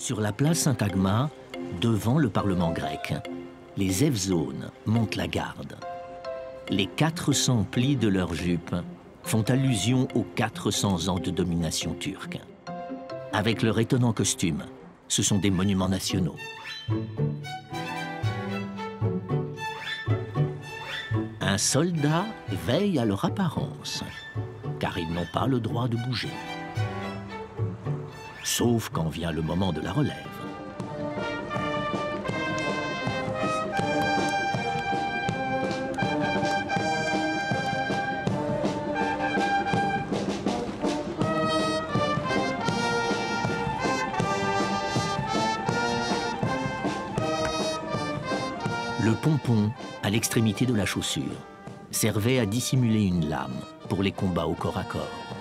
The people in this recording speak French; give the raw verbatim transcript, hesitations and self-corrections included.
Sur la place Syntagma, devant le Parlement grec, les Evzones montent la garde. Les quatre cents plis de leurs jupes font allusion aux quatre cents ans de domination turque. Avec leur étonnant costume, ce sont des monuments nationaux. Un soldat veille à leur apparence, car ils n'ont pas le droit de bouger. Sauf quand vient le moment de la relève. Le pompon, à l'extrémité de la chaussure, servait à dissimuler une lame pour les combats au corps à corps.